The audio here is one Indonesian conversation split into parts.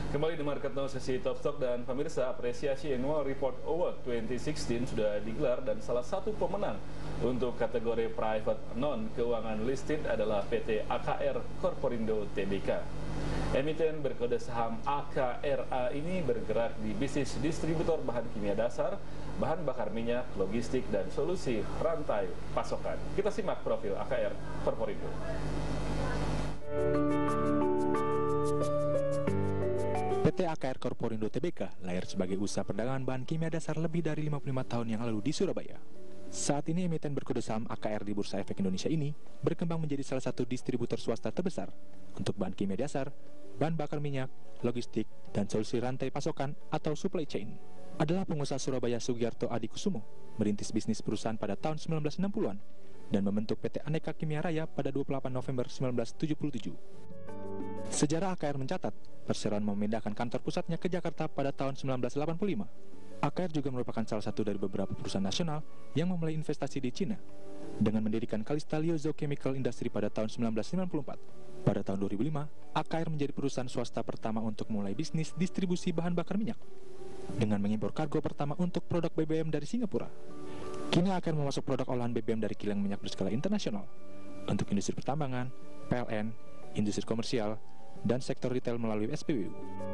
Kembali di Market Now sesi Top Stock dan pemirsa, apresiasi Annual Report Award 2016 sudah digelar dan salah satu pemenang untuk kategori Private Non-Keuangan Listed adalah PT AKR Corporindo Tbk. Emiten berkode saham AKRA ini bergerak di bisnis distributor bahan kimia dasar, bahan bakar minyak, logistik, dan solusi rantai pasokan. Kita simak profil AKR Corporindo. PT AKR Corporindo Tbk lahir sebagai usaha perdagangan bahan kimia dasar lebih dari 55 tahun yang lalu di Surabaya. Saat ini emiten berkode saham AKR di Bursa Efek Indonesia ini berkembang menjadi salah satu distributor swasta terbesar untuk bahan kimia dasar, bahan bakar minyak, logistik, dan solusi rantai pasokan atau supply chain. Adalah pengusaha Surabaya Sugiarto Adikusumo, merintis bisnis perusahaan pada tahun 1960-an dan membentuk PT Aneka Kimia Raya pada 28 November 1977. Sejarah AKR mencatat, perseroan memindahkan kantor pusatnya ke Jakarta pada tahun 1985. AKR juga merupakan salah satu dari beberapa perusahaan nasional yang memulai investasi di Cina, dengan mendirikan Calista Liuzhou Chemical Industry pada tahun 1994. Pada tahun 2005, AKR menjadi perusahaan swasta pertama untuk mulai bisnis distribusi bahan bakar minyak, dengan mengimpor kargo pertama untuk produk BBM dari Singapura. Kini AKR memasuk produk olahan BBM dari kilang minyak berskala internasional untuk industri pertambangan, PLN, industri komersial, dan sektor retail melalui SPBU.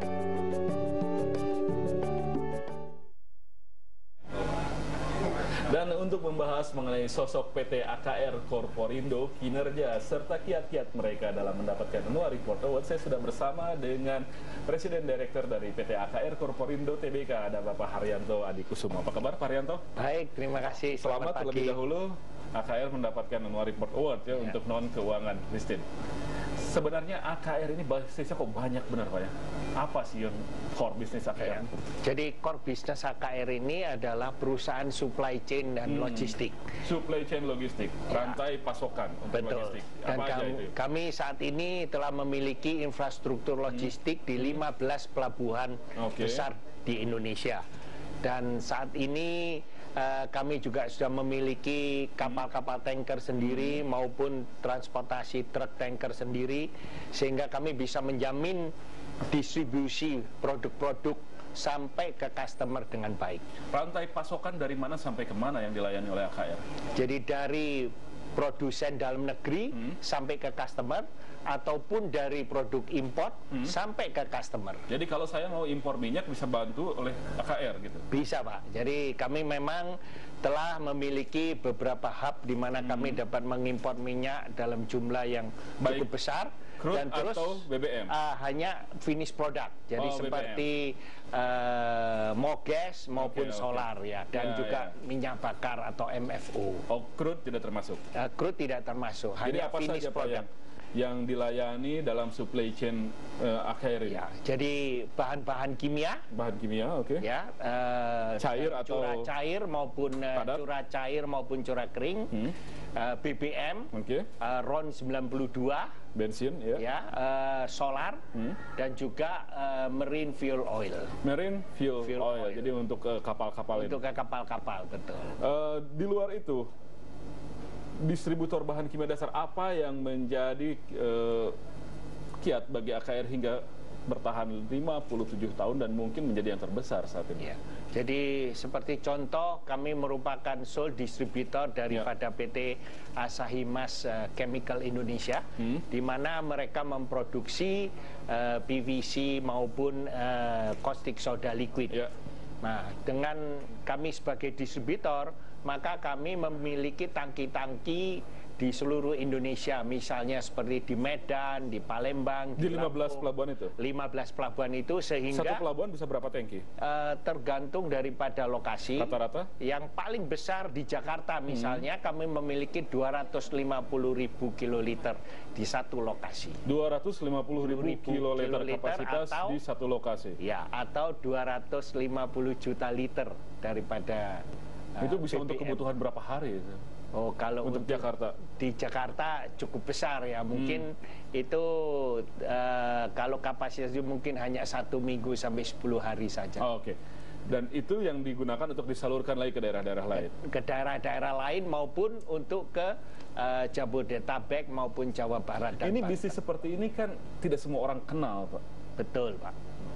Dan untuk membahas mengenai sosok PT AKR Corporindo, kinerja, serta kiat-kiat mereka dalam mendapatkan Annual Report Award, saya sudah bersama dengan Presiden Direktur dari PT AKR Corporindo Tbk, ada Bapak Haryanto Adikusumo. Apa kabar Pak Haryanto? Baik, terima kasih. Selamat terlebih dahulu, AKR mendapatkan Annual Report Award ya, untuk non-keuangan listed. Sebenarnya AKR ini bisnisnya kok banyak benar Pak ya? Apa sih yang core bisnis AKR? Jadi core bisnis AKR ini adalah perusahaan supply chain dan logistik. Supply chain logistik, rantai pasokan untuk logistik. Dan Apa aja itu? kami saat ini telah memiliki infrastruktur logistik di 15 pelabuhan besar di Indonesia. Dan saat ini kami juga sudah memiliki kapal-kapal tanker sendiri maupun transportasi truk tanker sendiri, sehingga kami bisa menjamin distribusi produk-produk sampai ke customer dengan baik. Rantai pasokan dari mana sampai ke mana yang dilayani oleh AKR? Jadi dari produsen dalam negeri sampai ke customer, ataupun dari produk import sampai ke customer. Jadi kalau saya mau impor minyak bisa bantu oleh AKR gitu? Bisa Pak. Jadi kami memang telah memiliki beberapa hub di mana kami dapat mengimpor minyak dalam jumlah yang cukup besar. Crude dan terus atau BBM? Hanya finish product. Jadi seperti mogas maupun solar ya, dan juga minyak bakar atau MFO. Oh, crude tidak termasuk? Crude tidak termasuk. Jadi hanya apa finish saja product yang dilayani dalam supply chain AKR ini? Ya, jadi bahan-bahan kimia. Bahan kimia, oke. Ya, cair atau curah cair maupun curah cair maupun curah kering, BBM, RON 92, bensin, ya, solar, dan juga marine fuel oil. Marine fuel oil. Jadi untuk kapal-kapal ini. Untuk kapal-kapal, betul. Di luar itu, distributor bahan kimia dasar apa yang menjadi kiat bagi AKR hingga bertahan 57 tahun dan mungkin menjadi yang terbesar saat ini? Ya. Jadi seperti contoh, kami merupakan sole distributor daripada PT Asahi Mas Chemical Indonesia, di mana mereka memproduksi PVC maupun caustic soda liquid. Nah, dengan kami sebagai distributor, maka kami memiliki tangki-tangki di seluruh Indonesia, misalnya seperti di Medan, di Palembang, di 15 Lampung, pelabuhan itu? 15 pelabuhan itu, sehingga satu pelabuhan bisa berapa tangki? Tergantung daripada lokasi. Rata-rata? Yang paling besar di Jakarta misalnya, kami memiliki 250.000 kiloliter di satu lokasi. 250.000 kiloliter kapasitas atau, di satu lokasi? Ya, atau 250 juta liter daripada itu bisa BBM. Untuk kebutuhan berapa hari itu? Oh, kalau untuk Jakarta? Di Jakarta cukup besar ya, mungkin itu kalau kapasitasnya mungkin hanya 1 minggu sampai 10 hari saja. Oh, oke. Dan itu yang digunakan untuk disalurkan lagi ke daerah-daerah lain? Ke daerah-daerah lain maupun untuk ke Jabodetabek maupun Jawa Barat dan Ini Banten. bisnis seperti ini kan tidak semua orang kenal, Pak. Betul, Pak.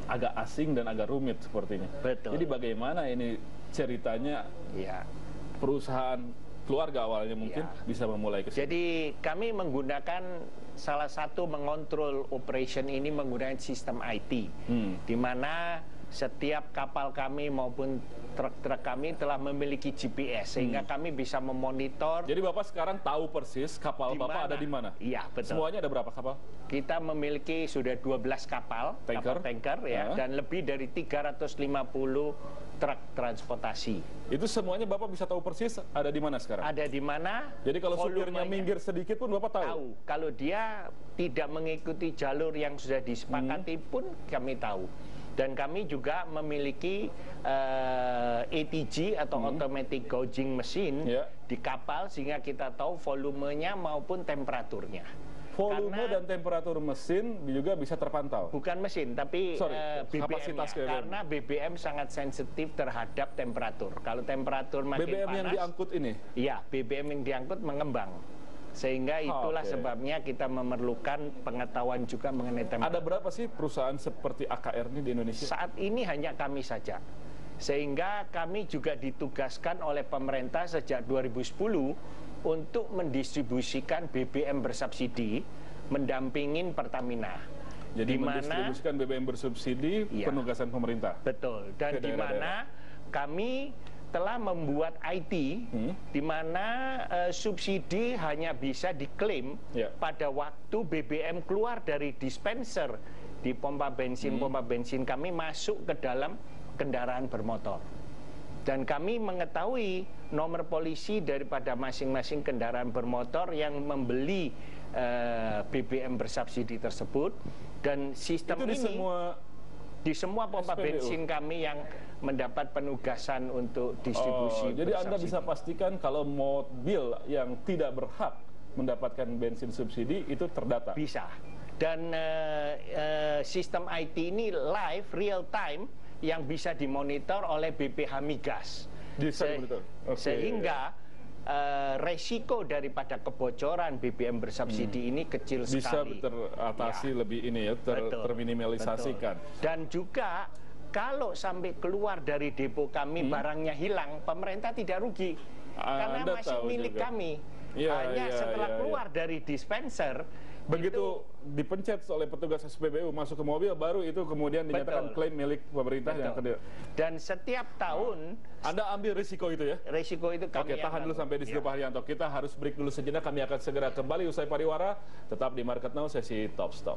agak asing dan agak rumit sepertinya. Betul. Jadi bagaimana ini ceritanya Ya. perusahaan keluarga awalnya mungkin bisa memulai ke sini? Jadi kami menggunakan salah satu mengontrol operation ini menggunakan sistem IT, di mana setiap kapal kami maupun truk-truk kami telah memiliki GPS sehingga kami bisa memonitor. Jadi Bapak sekarang tahu persis kapal Bapak ada di mana? Iya, betul. Semuanya ada berapa kapal? Kita memiliki sudah 12 kapal tanker ya, dan lebih dari 350 truk transportasi. Itu semuanya Bapak bisa tahu persis ada di mana sekarang? Ada di mana? Jadi kalau supirnya volumenya, minggir sedikit pun Bapak tahu? tahu. Kalau dia tidak mengikuti jalur yang sudah disepakati pun kami tahu. Dan kami juga memiliki ATG atau automatic gauging machine di kapal sehingga kita tahu volumenya maupun temperaturnya. Volume dan temperatur mesin juga bisa terpantau? Bukan mesin, tapi BBM-nya. Karena BBM sangat sensitif terhadap temperatur. Kalau temperatur makin BBM panas, yang diangkut ini? Iya, BBM yang diangkut mengembang. Sehingga itulah sebabnya kita memerlukan pengetahuan juga mengenai temperatur. Ada berapa sih perusahaan seperti AKR ini di Indonesia? Saat ini hanya kami saja. Sehingga kami juga ditugaskan oleh pemerintah sejak 2010 untuk mendistribusikan BBM bersubsidi, mendampingin Pertamina. Jadi mendistribusikan BBM bersubsidi, penugasan pemerintah? Betul. Dan di mana kami telah membuat IT, di mana subsidi hanya bisa diklaim pada waktu BBM keluar dari dispenser di pompa bensin kami masuk ke dalam kendaraan bermotor. Dan kami mengetahui nomor polisi daripada masing-masing kendaraan bermotor yang membeli BBM bersubsidi tersebut, dan sistem itu ini di semua pompa bensin kami yang mendapat penugasan untuk distribusi. Jadi Anda bisa pastikan kalau mobil yang tidak berhak mendapatkan bensin subsidi itu terdata? Bisa. Dan sistem IT ini live, real time, yang bisa dimonitor oleh BPH Migas. Sehingga resiko daripada kebocoran BBM bersubsidi ini kecil sekali. Bisa teratasi lebih ini ya, terminimalisasikan. Dan juga kalau sampai keluar dari depo kami barangnya hilang, pemerintah tidak rugi. Karena Anda masih milik kami. Hanya setelah keluar dari dispenser, begitu dipencet oleh petugas SPBU masuk ke mobil, baru itu kemudian dinyatakan klaim milik pemerintah yang kedua. Dan setiap tahun Anda ambil risiko itu ya? Risiko itu kami. Oke, tahan dulu sampai di situ Pak Haryanto. Kita harus break dulu sejenak. Kami akan segera kembali usai pariwara. Tetap di Market Now sesi Top Stop.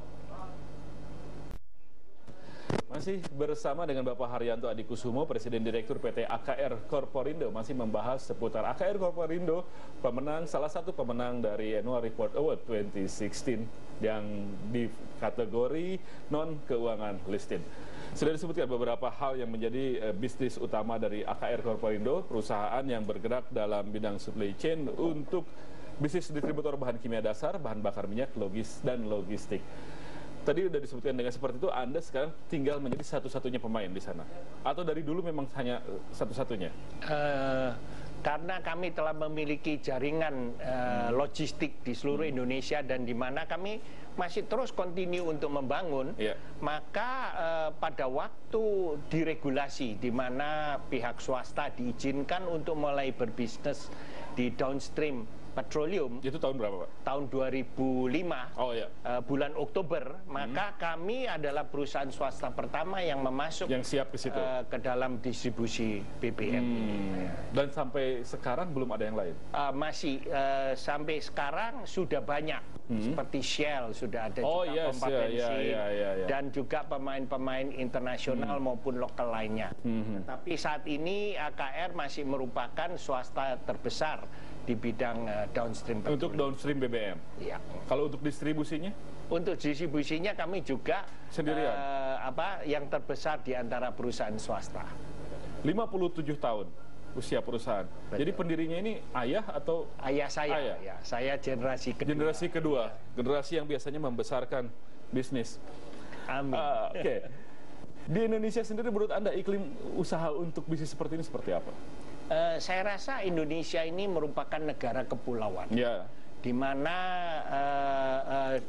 Masih bersama dengan Bapak Haryanto Adikusumo, Presiden Direktur PT AKR Corporindo, masih membahas seputar AKR Corporindo, salah satu pemenang dari Annual Report Award 2016 yang di kategori non-keuangan listed. Sudah disebutkan beberapa hal yang menjadi bisnis utama dari AKR Corporindo, perusahaan yang bergerak dalam bidang supply chain untuk bisnis distributor bahan kimia dasar, bahan bakar minyak, dan logistik. Tadi sudah disebutkan dengan seperti itu, Anda sekarang tinggal menjadi satu-satunya pemain di sana? Atau dari dulu memang hanya satu-satunya? Karena kami telah memiliki jaringan logistik di seluruh Indonesia, dan di mana kami masih terus continue untuk membangun, maka pada waktu diregulasi, di mana pihak swasta diizinkan untuk mulai berbisnis di downstream petroleum. Itu tahun berapa, Pak? Tahun 2005, bulan Oktober, maka kami adalah perusahaan swasta pertama yang memasuk siap ke situ, ke dalam distribusi BBM. Dan sampai sekarang belum ada yang lain? Masih, sampai sekarang sudah banyak. Seperti Shell sudah ada juga pompa bensin, dan juga pemain-pemain internasional maupun lokal lainnya. Tapi saat ini AKR masih merupakan swasta terbesar di bidang downstream petroleum. Untuk downstream BBM? Iya. Kalau untuk distribusinya? Untuk distribusinya kami juga sendirian? Yang terbesar di antara perusahaan swasta. 57 tahun usia perusahaan. Betul. Jadi pendirinya ini ayah atau? Ayah saya. Ayah? Ya, saya generasi kedua. Generasi kedua. Generasi yang biasanya membesarkan bisnis. Amin. Oke. Di Indonesia sendiri menurut Anda iklim usaha untuk bisnis seperti ini seperti apa? Saya rasa Indonesia ini merupakan negara kepulauan, di mana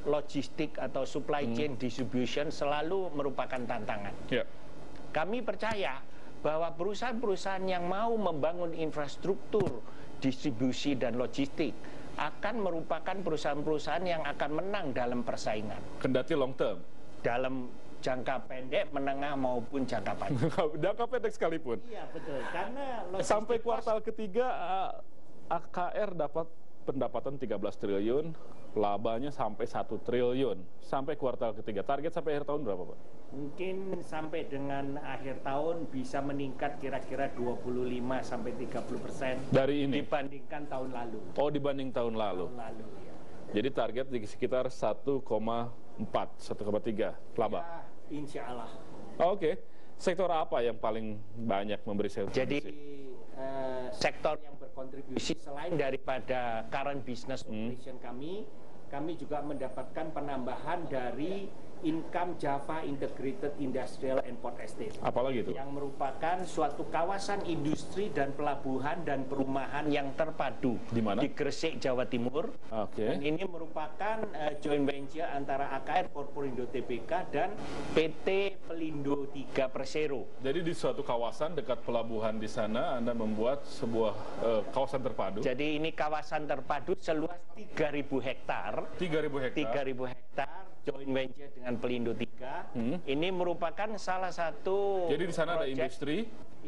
logistik atau supply chain distribution selalu merupakan tantangan. Kami percaya bahwa perusahaan-perusahaan yang mau membangun infrastruktur distribusi dan logistik akan merupakan perusahaan-perusahaan yang akan menang dalam persaingan. Kendati long term. Dalam jangka pendek, menengah maupun jangka panjang. Jangka pendek sekalipun. Iya betul. Karena sampai kuartal ketiga AKR dapat pendapatan 13 triliun, labanya sampai 1 triliun sampai kuartal ketiga. Target sampai akhir tahun berapa, Pak? Mungkin sampai dengan akhir tahun bisa meningkat kira-kira 25 sampai 30% dari ini dibandingkan tahun lalu. Oh, dibanding tahun lalu. Tahun lalu ya. Jadi target di sekitar 1,4, 1,3 laba. Ya, insya Allah. Oke. Sektor apa yang paling banyak memberi kontribusi? Jadi sektor yang berkontribusi selain daripada current business operation kami juga mendapatkan penambahan dari income Java Integrated Industrial and Port Estate. Apalagi itu? Yang merupakan suatu kawasan industri dan pelabuhan dan perumahan yang terpadu. Di mana? Di Gresik, Jawa Timur. Oke. Dan ini merupakan joint venture antara AKR Korporindo Tbk dan PT Pelindo 3 Persero. Jadi di suatu kawasan dekat pelabuhan di sana Anda membuat sebuah kawasan terpadu. Jadi ini kawasan terpadu seluas 3.000 hektar. 3.000 hektar. 3.000 hektar joint venture dengan Pelindo 3. Ini merupakan salah satu. Jadi di sana ada industri,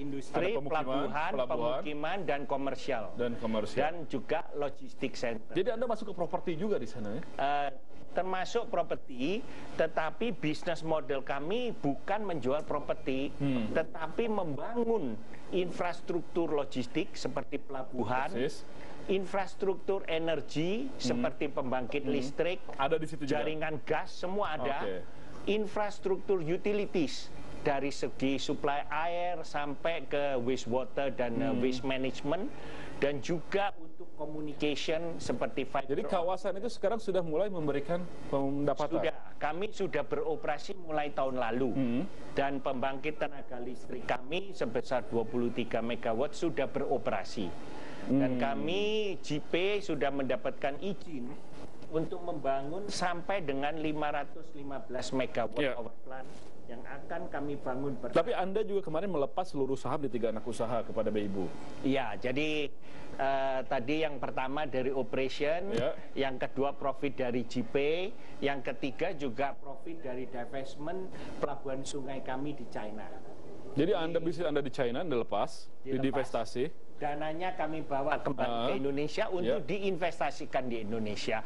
pemukiman dan komersial. Dan juga logistik center. Jadi Anda masuk ke properti juga di sana ya? Termasuk properti, tetapi bisnis model kami bukan menjual properti, tetapi membangun infrastruktur logistik seperti pelabuhan, infrastruktur energi seperti pembangkit listrik, ada di situ juga? Jaringan gas, semua ada. Infrastruktur utilities dari segi supply air sampai ke wastewater dan waste management, dan juga untuk communication seperti fiber. Jadi kawasan itu sekarang sudah mulai memberikan pendapatan? Sudah, kami sudah beroperasi mulai tahun lalu. Dan pembangkit tenaga listrik kami sebesar 23 MW sudah beroperasi. Dan kami JP sudah mendapatkan izin untuk membangun sampai dengan 515 MW power plant yang akan kami bangun bersama. Tapi Anda juga kemarin melepas seluruh saham di 3 anak usaha kepada BIBU. Iya, jadi tadi yang pertama dari operation, yang kedua profit dari JP, yang ketiga juga profit dari divestment pelabuhan sungai kami di China. Jadi bisnis Anda di China Anda lepas, diinvestasi. Dananya kami bawa kembali ke Indonesia untuk diinvestasikan di Indonesia.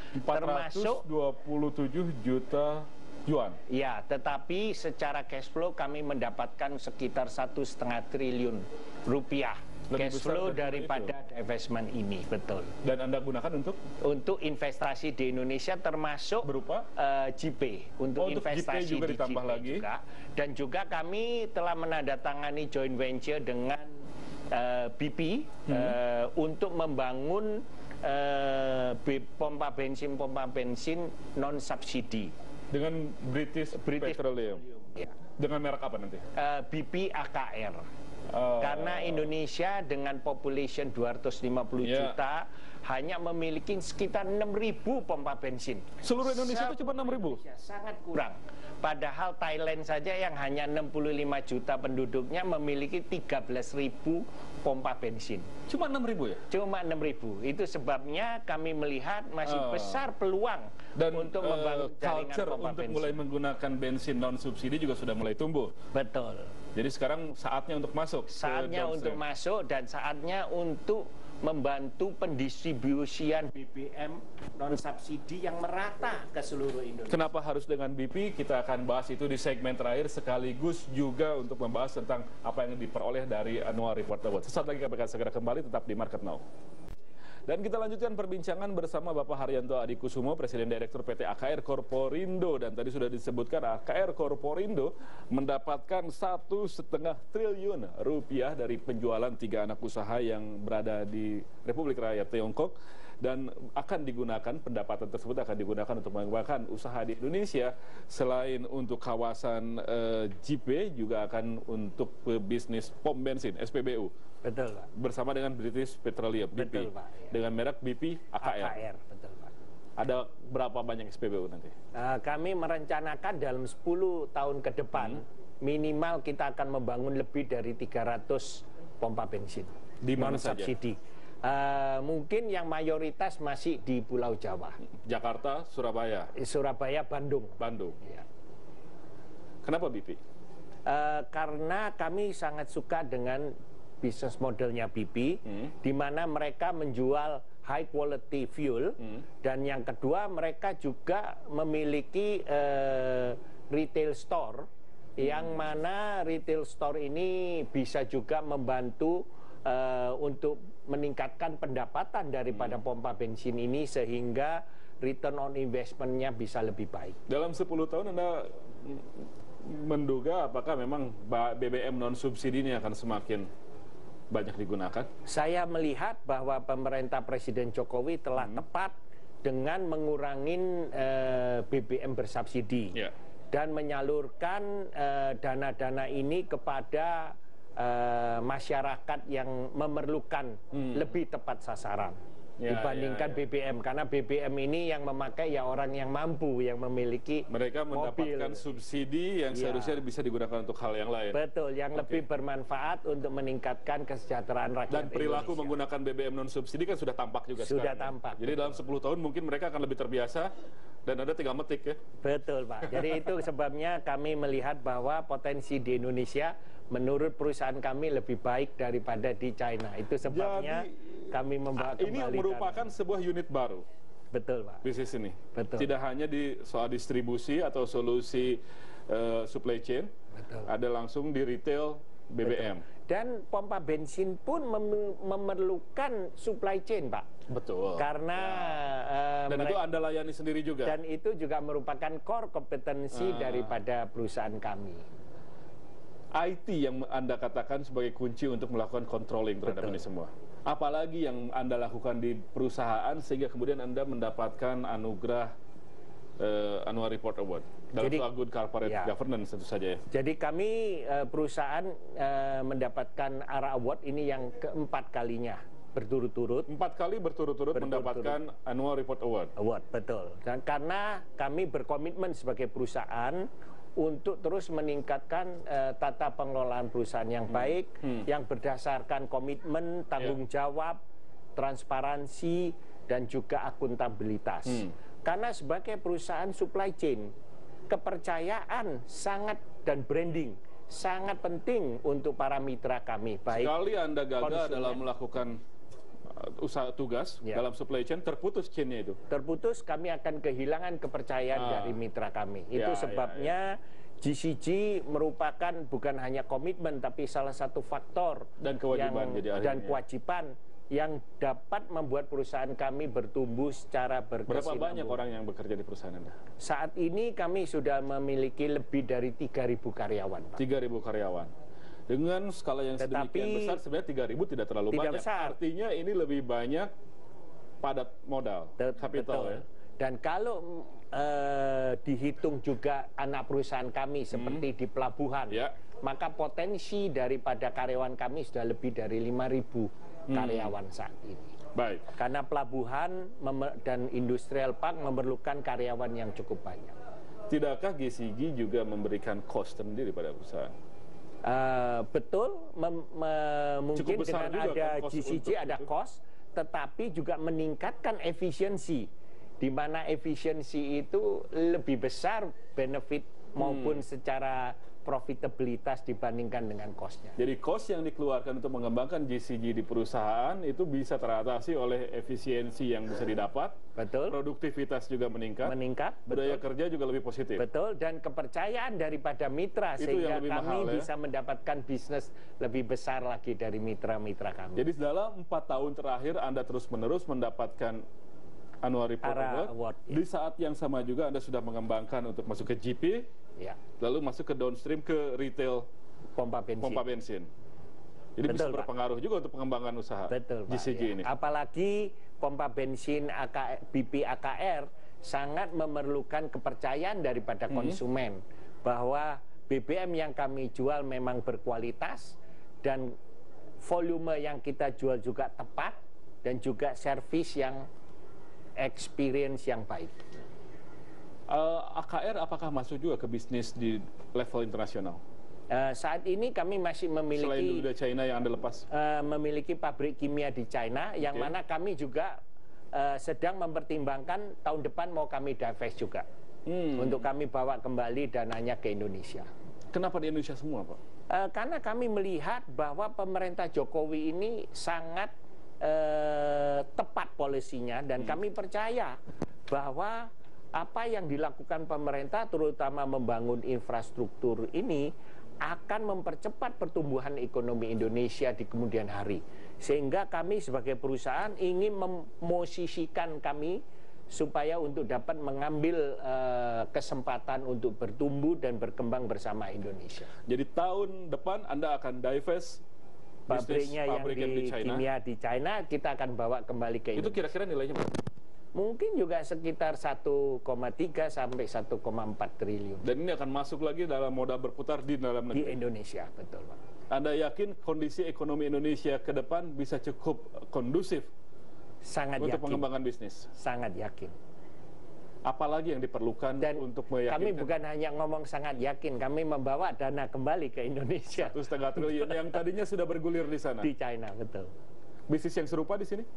427 juta yuan. Ya, tetapi secara cash flow kami mendapatkan sekitar 1,5 triliun rupiah. Cash flow daripada divestment ini, betul. Dan Anda gunakan untuk investasi di Indonesia, termasuk berupa JP, untuk investasi JP juga di ditambah JP lagi. juga. Dan juga kami telah menandatangani joint venture dengan BP untuk membangun pompa bensin non subsidi dengan British Petroleum. Ya. Dengan merek apa nanti? BP AKR. Karena Indonesia dengan population 250 juta hanya memiliki sekitar 6.000 pompa bensin. Seluruh Indonesia itu cuma 6.000? Sangat kurang. Padahal Thailand saja yang hanya 65 juta penduduknya memiliki 13.000 pompa bensin. Cuma 6.000 ya? Cuma 6.000. Itu sebabnya kami melihat masih besar peluang dan untuk membangun jaringan culture pompa untuk bensin. mulai menggunakan bensin non subsidi juga sudah mulai tumbuh. Betul. Jadi sekarang saatnya untuk masuk. Saatnya untuk masuk dan saatnya untuk membantu pendistribusian BBM non subsidi yang merata ke seluruh Indonesia. Kenapa harus dengan BP? Kita akan bahas itu di segmen terakhir, sekaligus juga untuk membahas tentang apa yang diperoleh dari Annual Report Award. Sesaat lagi kami akan segera kembali, tetap di Market Now. Dan kita lanjutkan perbincangan bersama Bapak Haryanto Adikusumo, Presiden Direktur PT AKR Korporindo. Dan tadi sudah disebutkan AKR Korporindo mendapatkan 1,5 triliun rupiah dari penjualan 3 anak usaha yang berada di Republik Rakyat Tiongkok. Dan akan digunakan, pendapatan tersebut akan digunakan untuk mengembangkan usaha di Indonesia. Selain untuk kawasan JP, juga akan untuk bisnis pom bensin, SPBU. Betul, Pak. Bersama dengan British Petroleum, BP. Betul, Pak. Dengan merek BP AKR. Betul, Pak. Ada berapa banyak SPBU nanti? Kami merencanakan dalam 10 tahun ke depan minimal kita akan membangun lebih dari 300 pompa bensin Di mana saja? non-subsidi. Mungkin yang mayoritas masih di Pulau Jawa. Jakarta, Surabaya, Surabaya, Bandung. Bandung. Ya. Kenapa BP? Karena kami sangat suka dengan bisnis modelnya BP, di mana mereka menjual high quality fuel, dan yang kedua mereka juga memiliki retail store, yang mana retail store ini bisa juga membantu untuk meningkatkan pendapatan daripada pompa bensin ini sehingga return on investment-nya bisa lebih baik. Dalam 10 tahun Anda menduga apakah memang BBM non subsidi ini akan semakin banyak digunakan? Saya melihat bahwa pemerintah Presiden Jokowi telah tepat dengan mengurangi BBM bersubsidi dan menyalurkan dana-dana ini kepada masyarakat yang memerlukan lebih tepat sasaran dibandingkan BBM, karena BBM ini yang memakai ya orang yang mampu, yang memiliki mereka mendapatkan mobil, subsidi yang seharusnya bisa digunakan untuk hal yang lain. Betul, yang lebih bermanfaat untuk meningkatkan kesejahteraan rakyat. Dan perilaku Indonesia menggunakan BBM non subsidi kan sudah tampak juga sudah sekarang. tampak. Jadi dalam 10 tahun mungkin mereka akan lebih terbiasa dan Anda tinggal metik ya. Betul Pak. Jadi itu sebabnya kami melihat bahwa potensi di Indonesia menurut perusahaan kami lebih baik daripada di China. Itu sebabnya kami membawa kembali. Ini merupakan sebuah unit baru. Betul Pak. Bisnis ini. Betul. Tidak hanya di soal distribusi atau solusi supply chain. Betul. Ada langsung di retail BBM. Betul. Dan pompa bensin pun memerlukan supply chain Pak. Betul. Karena dan itu Anda layani sendiri juga. Dan itu juga merupakan core kompetensi daripada perusahaan kami. IT yang Anda katakan sebagai kunci untuk melakukan controlling terhadap ini semua. Apalagi yang Anda lakukan di perusahaan sehingga kemudian Anda mendapatkan anugerah Annual Report Award dalam soal Good Corporate Governance tentu saja ya. Jadi kami perusahaan mendapatkan ARA Award ini yang keempat kalinya berturut-turut. 4 kali berturut-turut mendapatkan Annual Report Award. Betul. Dan karena kami berkomitmen sebagai perusahaan untuk terus meningkatkan tata pengelolaan perusahaan yang baik, yang berdasarkan komitmen, tanggung jawab, transparansi, dan juga akuntabilitas. Karena sebagai perusahaan supply chain, kepercayaan sangat dan branding sangat penting untuk para mitra kami. Baik sekali Anda gagal dalam melakukan usaha tugas dalam supply chain, terputus chain-nya itu. Terputus, kami akan kehilangan kepercayaan dari mitra kami. Itu sebabnya GCG merupakan bukan hanya komitmen, tapi salah satu faktor dan kewajiban kewajiban yang dapat membuat perusahaan kami bertumbuh secara berkesinambungan. Berapa banyak orang yang bekerja di perusahaan Anda? Saat ini kami sudah memiliki lebih dari 3.000 karyawan, Pak. 3.000 karyawan. Dengan skala yang sedemikian besar, sebenarnya 3.000 tidak terlalu banyak. Besar. Artinya ini lebih banyak padat modal, kapital ya. Dan kalau dihitung juga anak perusahaan kami seperti di pelabuhan, maka potensi daripada karyawan kami sudah lebih dari 5.000 karyawan saat ini. Baik. Karena pelabuhan dan industrial park memerlukan karyawan yang cukup banyak. Tidakkah GCG juga memberikan cost sendiri pada perusahaan? Betul, mungkin dengan ada GCG ada cost, tetapi juga meningkatkan efisiensi, di mana efisiensi itu lebih besar benefit maupun secara profitabilitas dibandingkan dengan cost-nya. Jadi cost yang dikeluarkan untuk mengembangkan GCG di perusahaan itu bisa teratasi oleh efisiensi yang bisa didapat. Betul. Produktivitas juga meningkat. Budaya kerja juga lebih positif. Betul. Dan kepercayaan daripada mitra itu sehingga kami bisa mendapatkan bisnis lebih besar lagi dari mitra-mitra kami. Jadi dalam 4 tahun terakhir Anda terus-menerus mendapatkan Annual Report Award. Di saat yang sama juga Anda sudah mengembangkan untuk masuk ke GP. Lalu masuk ke downstream ke retail pompa bensin. Jadi bisa berpengaruh juga untuk pengembangan usaha GCG ini. Apalagi pompa bensin BP AKR sangat memerlukan kepercayaan daripada konsumen bahwa BBM yang kami jual memang berkualitas dan volume yang kita jual juga tepat dan juga servis yang experience yang baik. AKR apakah masuk juga ke bisnis di level internasional? Saat ini kami masih memiliki, selain udah China yang Anda lepas, memiliki pabrik kimia di China, yang mana kami juga sedang mempertimbangkan tahun depan mau kami divest juga, untuk kami bawa kembali dananya ke Indonesia. Kenapa di Indonesia semua, Pak? Karena kami melihat bahwa pemerintah Jokowi ini sangat tepat polisinya, dan kami percaya bahwa apa yang dilakukan pemerintah, terutama membangun infrastruktur ini, akan mempercepat pertumbuhan ekonomi Indonesia di kemudian hari. Sehingga kami sebagai perusahaan ingin memosisikan kami supaya untuk dapat mengambil kesempatan untuk bertumbuh dan berkembang bersama Indonesia. Jadi tahun depan Anda akan divest pabriknya yang di China. Kimia di China, kita akan bawa kembali ke Indonesia. Itu kira-kira nilainya berapa? Mungkin juga sekitar 1,3 sampai 1,4 triliun. Dan ini akan masuk lagi dalam modal berputar di dalam negeri. Di Indonesia, betul Pak. Anda yakin kondisi ekonomi Indonesia ke depan bisa cukup kondusif Sangat untuk yakin. pengembangan bisnis? Sangat yakin. Apalagi yang diperlukan Dan untuk meyakinkan? kami bukan hanya ngomong sangat yakin, kami membawa dana kembali ke Indonesia. 1,5 triliun yang tadinya sudah bergulir di sana. Di China, betul. Bisnis yang serupa di sini?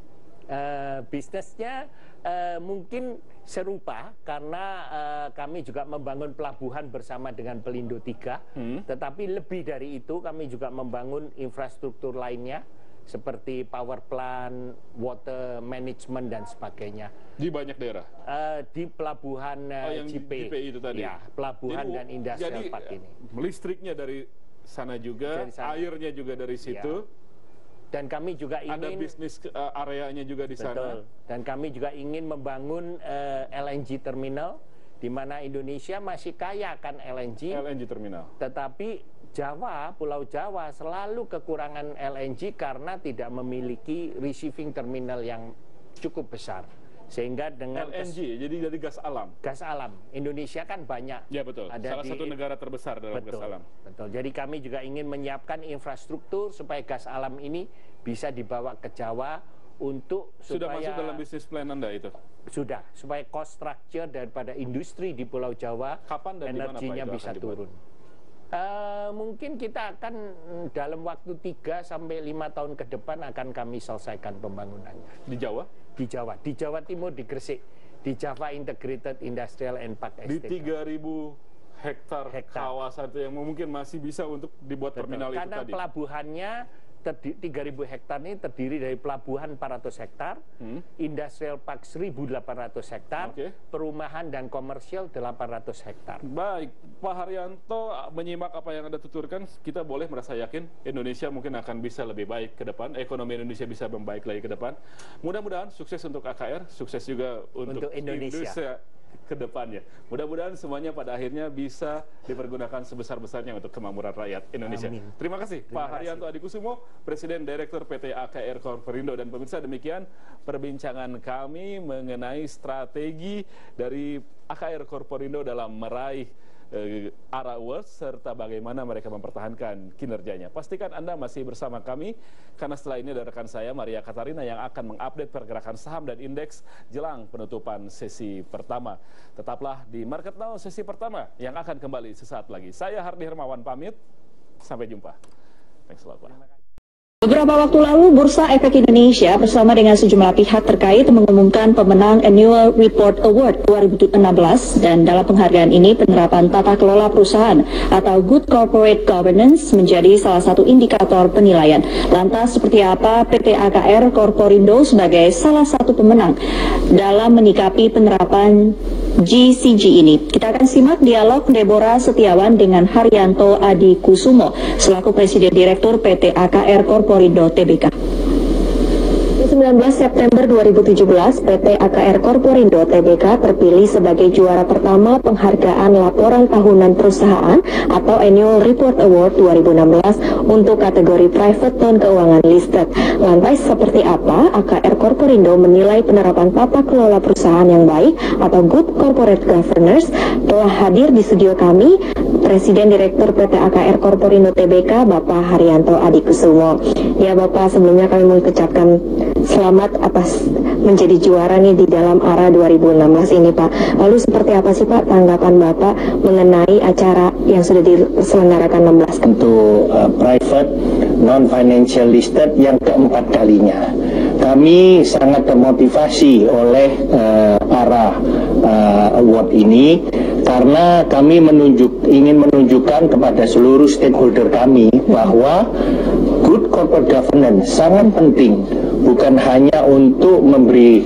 Bisnisnya mungkin serupa karena kami juga membangun pelabuhan bersama dengan Pelindo 3, tetapi lebih dari itu kami juga membangun infrastruktur lainnya seperti power plant, water management dan sebagainya. Di banyak daerah? Di pelabuhan JP itu tadi? Ya, pelabuhan dan industrial park ini. Listriknya dari sana juga, dari sana. Airnya juga dari situ. Ya. Dan kami juga ingin, ada bisnis areanya juga di sana. Dan kami juga ingin membangun LNG terminal, di mana Indonesia masih kaya akan LNG terminal. Tetapi Jawa, Pulau Jawa selalu kekurangan LNG karena tidak memiliki receiving terminal yang cukup besar. Sehingga dengan LNG, jadi dari gas alam. Gas alam. Indonesia kan banyak. Ya betul. Salah satu negara terbesar dalam gas alam. Betul. Jadi kami juga ingin menyiapkan infrastruktur supaya gas alam ini bisa dibawa ke Jawa untuk sudah masuk dalam bisnis plan Anda itu? Sudah, supaya cost structure daripada industri di Pulau Jawa, kapan dan energinya bisa turun. Mungkin kita akan dalam waktu 3 sampai 5 tahun ke depan akan kami selesaikan pembangunannya. Di Jawa? Di Jawa, di Jawa Timur, di Gresik, di Java Integrated Industrial and Park Estate. Di 3.000 hektar kawasan yang mungkin masih bisa untuk dibuat terminal itu tadi. Karena pelabuhannya 3.000 hektar ini terdiri dari pelabuhan 400 hektar, industrial park 1.800 hektar, perumahan dan komersial 800 hektar. Baik, Pak Haryanto menyimak apa yang Anda tuturkan, kita boleh merasa yakin Indonesia mungkin akan bisa lebih baik ke depan, ekonomi Indonesia bisa membaik lagi ke depan. Mudah-mudahan sukses untuk AKR, sukses juga untuk Indonesia ke depannya. Mudah-mudahan semuanya pada akhirnya bisa dipergunakan sebesar-besarnya untuk kemakmuran rakyat Indonesia. Amin. Terima kasih Pak Haryanto Adikusumo, Presiden Direktur PT AKR Korporindo. Dan pemirsa, demikian perbincangan kami mengenai strategi dari AKR Korporindo dalam meraih ARA Awards serta bagaimana mereka mempertahankan kinerjanya. Pastikan Anda masih bersama kami karena setelah ini ada rekan saya Maria Katarina yang akan mengupdate pergerakan saham dan indeks jelang penutupan sesi pertama. Tetaplah di Market Now sesi pertama yang akan kembali sesaat lagi. Saya Hardi Hermawan pamit. Sampai jumpa. Thanks a lot, Pak. Beberapa waktu lalu, Bursa Efek Indonesia bersama dengan sejumlah pihak terkait mengumumkan pemenang Annual Report Award 2016 dan dalam penghargaan ini penerapan tata kelola perusahaan atau Good Corporate Governance menjadi salah satu indikator penilaian. Lantas seperti apa PT AKR Korporindo sebagai salah satu pemenang dalam menyikapi penerapan GCG ini? Kita akan simak dialog Deborah Setiawan dengan Haryanto Adikusumo selaku Presiden Direktur PT AKR Korporindo Tbk. 19 September 2017, PT AKR Korporindo Tbk terpilih sebagai juara pertama penghargaan laporan tahunan perusahaan atau Annual Report Award 2016 untuk kategori private non-keuangan listed. Lantas seperti apa AKR Korporindo menilai penerapan tata kelola perusahaan yang baik atau good corporate governance? Telah hadir di studio kami Presiden Direktur PT AKR Korporindo Tbk Bapak Haryanto Adikusumo. Ya Bapak, sebelumnya kami mengucapkan selamat atas menjadi juara nih di dalam ARA 2016 ini Pak. Lalu seperti apa sih Pak tanggapan Bapak mengenai acara yang sudah diselenggarakan 16? Untuk private non-financial listed yang keempat kalinya. Kami sangat termotivasi oleh ARA Award ini karena kami ingin menunjukkan kepada seluruh stakeholder kami bahwa good corporate governance sangat penting, bukan hanya untuk memberi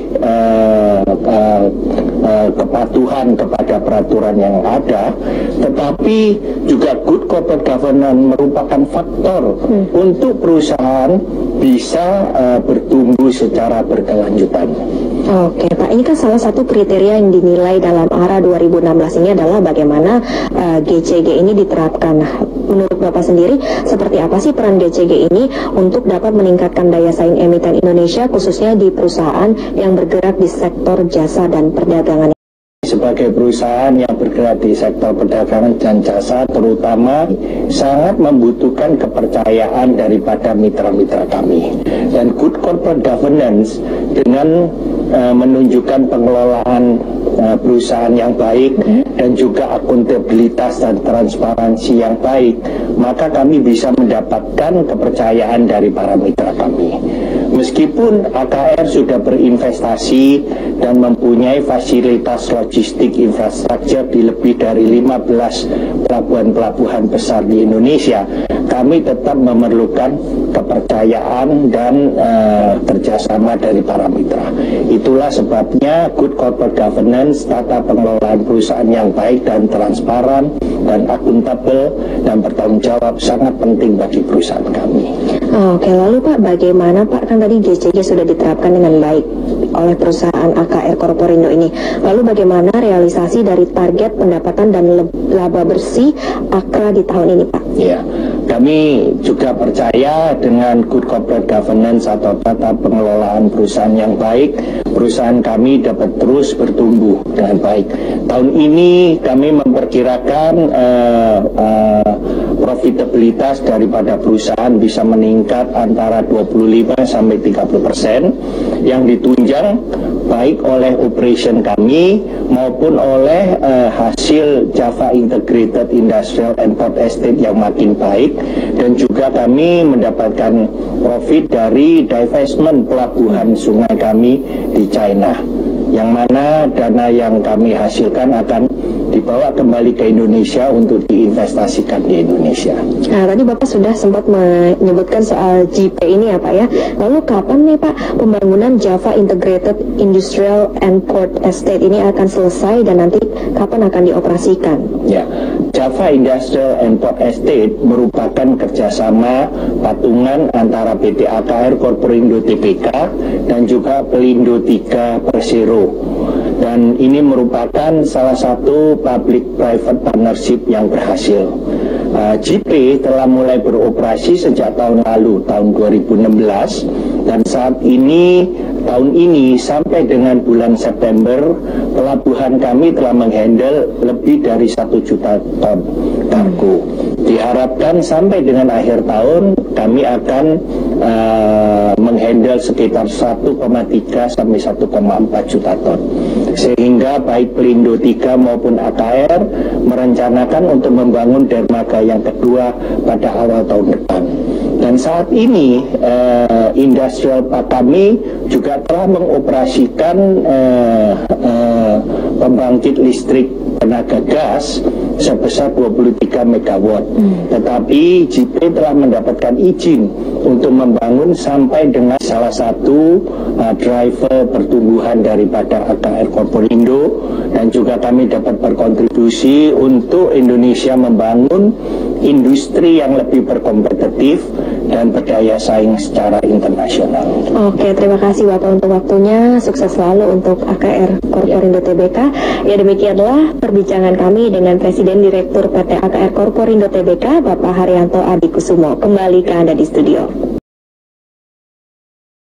kepatuhan kepada peraturan yang ada, tetapi juga good corporate governance merupakan faktor untuk perusahaan bisa bertumbuh secara berkelanjutan. Oke Pak, ini kan salah satu kriteria yang dinilai dalam ARA 2016 ini adalah bagaimana GCG ini diterapkan. Menurut Bapak sendiri, seperti apa sih peran GCG ini untuk dapat meningkatkan daya saing emiten Indonesia, khususnya di perusahaan yang bergerak di sektor jasa dan perdagangan? Sebagai perusahaan yang bergerak di sektor perdagangan dan jasa terutama sangat membutuhkan kepercayaan daripada mitra-mitra kami. Dan good corporate governance dengan menunjukkan pengelolaan perusahaan yang baik dan juga akuntabilitas dan transparansi yang baik, maka kami bisa mendapatkan kepercayaan dari para mitra kami. Meskipun AKR sudah berinvestasi dan mempunyai fasilitas logistik infrastruktur di lebih dari 15 pelabuhan-pelabuhan besar di Indonesia, kami tetap memerlukan kepercayaan dan kerjasama dari para mitra. Itulah sebabnya good corporate governance, tata pengelolaan perusahaan yang baik dan transparan dan akuntabel dan bertanggung jawab sangat penting bagi perusahaan kami. Oke, lalu Pak, bagaimana Pak, kan tadi GCG sudah diterapkan dengan baik oleh perusahaan AKR Korporindo ini. Lalu bagaimana realisasi dari target pendapatan dan laba bersih AKRA di tahun ini Pak? Ya, kami juga percaya dengan good corporate governance atau tata pengelolaan perusahaan yang baik, perusahaan kami dapat terus bertumbuh dengan baik. Tahun ini kami memperkirakan profitabilitas daripada perusahaan bisa meningkat antara 25 sampai 30% yang ditunjang baik oleh operation kami maupun oleh hasil Java Integrated Industrial and Port Estate yang makin baik, dan juga kami mendapatkan profit dari divestment pelabuhan sungai kami di China, yang mana dana yang kami hasilkan akan dibawa kembali ke Indonesia untuk diinvestasikan di Indonesia. Nah, tadi Bapak sudah sempat menyebutkan soal JIP ini ya Pak ya. Lalu kapan nih Pak pembangunan Java Integrated Industrial and Port Estate ini akan selesai dan nanti kapan akan dioperasikan? Ya, Java Industrial and Port Estate merupakan kerjasama patungan antara PT AKR Korporindo Tbk dan juga Pelindo 3 Persero. Dan ini merupakan salah satu public-private partnership yang berhasil. JP telah mulai beroperasi sejak tahun lalu, tahun 2016, dan saat ini, tahun ini sampai dengan bulan September, pelabuhan kami telah menghandle lebih dari 1 juta ton kargo. Diharapkan sampai dengan akhir tahun kami akan menghandle sekitar 1,3 sampai 1,4 juta ton. Sehingga baik Pelindo 3 maupun AKR merencanakan untuk membangun dermaga yang kedua pada awal tahun depan. Dan saat ini industrial park kami juga telah mengoperasikan pembangkit listrik tenaga gas sebesar 23 MW. Tetapi JP telah mendapatkan izin untuk membangun sampai dengan salah satu driver pertumbuhan daripada AKR Korporindo, dan juga kami dapat berkontribusi untuk Indonesia membangun industri yang lebih berkompetitif dan berdaya saing secara internasional. Oke, terima kasih Bapak untuk waktunya. Sukses selalu untuk AKR Korporindo Tbk. Ya, demikianlah perbincangan kami dengan Presiden Direktur PT AKR Korporindo Tbk, Bapak Haryanto Adikusumo. Kembali ke Anda di studio.